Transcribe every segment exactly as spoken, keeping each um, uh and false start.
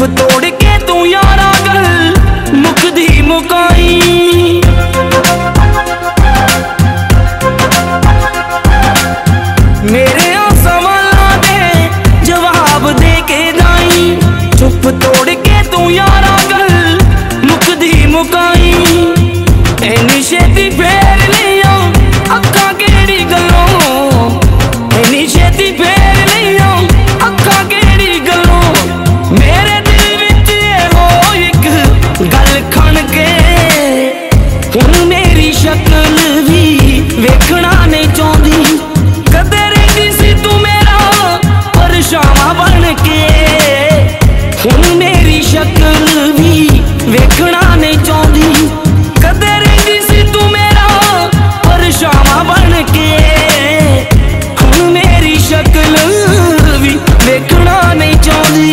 तोड़ के तू यारा गल मुकदी मुकाई। मेरे सवालों दे जवाब दे के दाई, चुप तोड़ के तू यारा गल मुकदी मुकाई। एनी छेती फेर लिया अखा केड़ी गलों, एनी छेती फेर लिया अखा केड़ी गलों। मेरे दिल विच हो एक गल खण के, हुण मेरी शक्ल भी वेखना नहीं चाहती। कदे रहिंदी सी तू मेरा परछावां बन के, हुण मेरी शक्ल भी वेखना नहीं चाहती। कदे रहिंदी सी तू मेरा परछावां बन के, हुण मेरी शक्ल भी वेखना नहीं चाहती।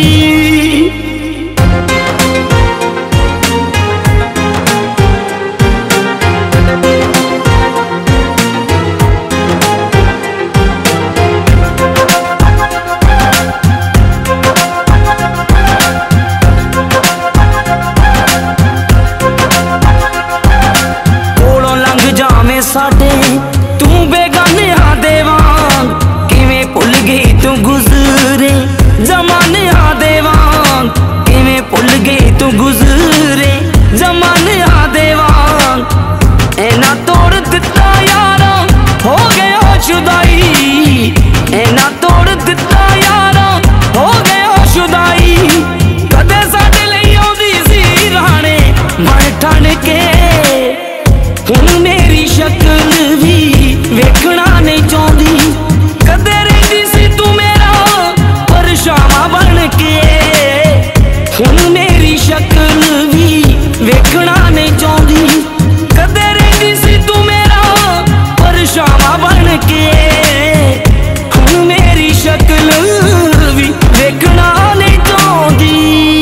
साडे तू बेगानियां दे वांग, किवें भुल गई तू गुजरे जमानियां दे वांग। किवें भुल गई तू गुजरे जमानियां दे वांग। ऐना तोड़ दिता यारा हो गया जुदाई, ऐना तोड़ दिता यारा हो गया जुदाई। कदे साडे लई आउंदी सी राणे बन ठण के, हुण मेरी शक्ल भी वेखना नहीं चाहती। कदे रहिंदी सी तू मेरा परछावां बन के, हुण मेरी शक्ल भी वेखना नहीं चाहती। कदे रहिंदी सी तू मेरा परछावां बन के, हुण मेरी शक्ल भी वेखना नहीं चाहती।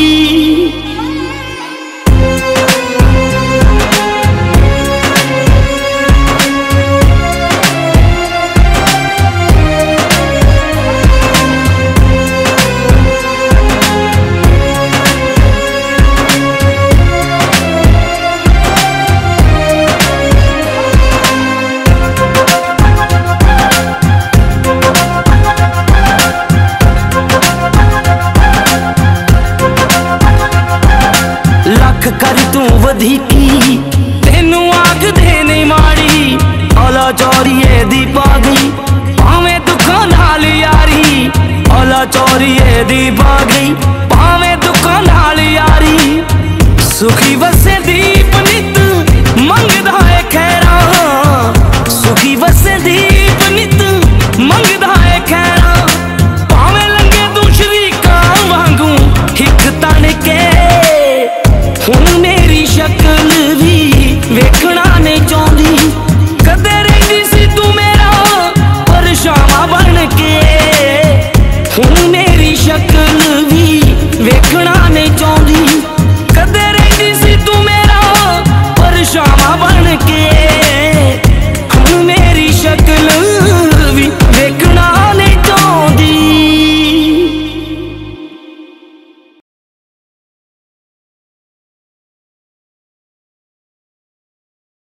लख कर तू वधीकी तेनू आग दे नहीं माड़ी। औला चौरीए दी पागी भावें दुखां नाल यारी, औला चौरीए दी पागी भावें दुखां नाल यारी। सुखी वसे दीप नित मंगदा